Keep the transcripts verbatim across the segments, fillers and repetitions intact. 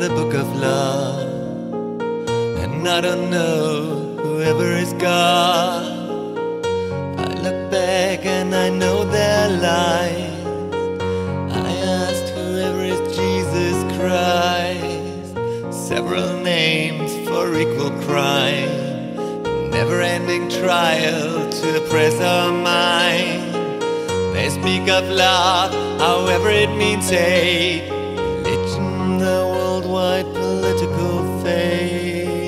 the book of love. And I don't know whoever is God. I look back and I know their lies. I asked whoever is Jesus Christ. Several names for equal crime. Never-ending trial to oppress our mind. They speak of love, however it means hate. Religion, the worldwide political fake.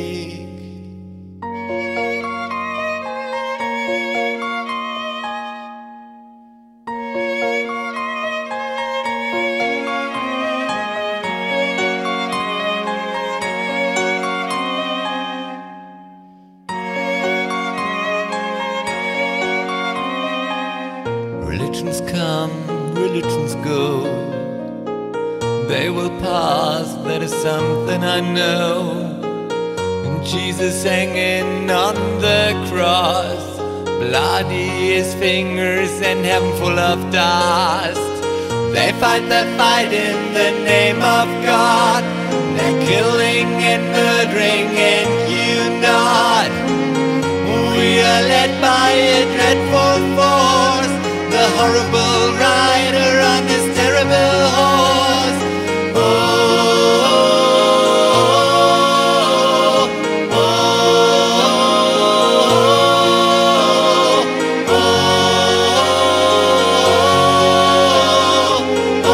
Religions come, religions go. They will pass, that is something I know. And Jesus hanging on the cross, bloody his fingers and heaven full of dust. They fight their fight in the name of God. They're killing and murdering and you not. We are led by a dreadful force, the horrible rider on this terrible horse. Oh, oh, oh, oh,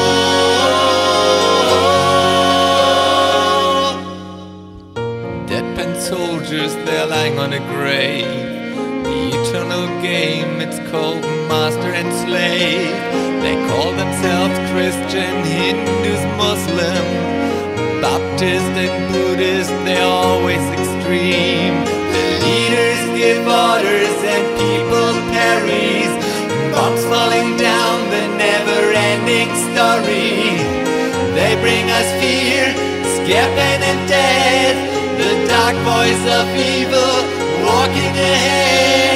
oh. Deadpan soldiers, they're lying on a grave. The eternal game, it's called master and slave. They call themselves Christian, Hindus, Muslim, Baptist and Buddhist, they're always extreme. The leaders give orders and people perish. Bombs falling down, the never-ending story. They bring us fear, scare, pain and death. The dark voice of evil walking ahead.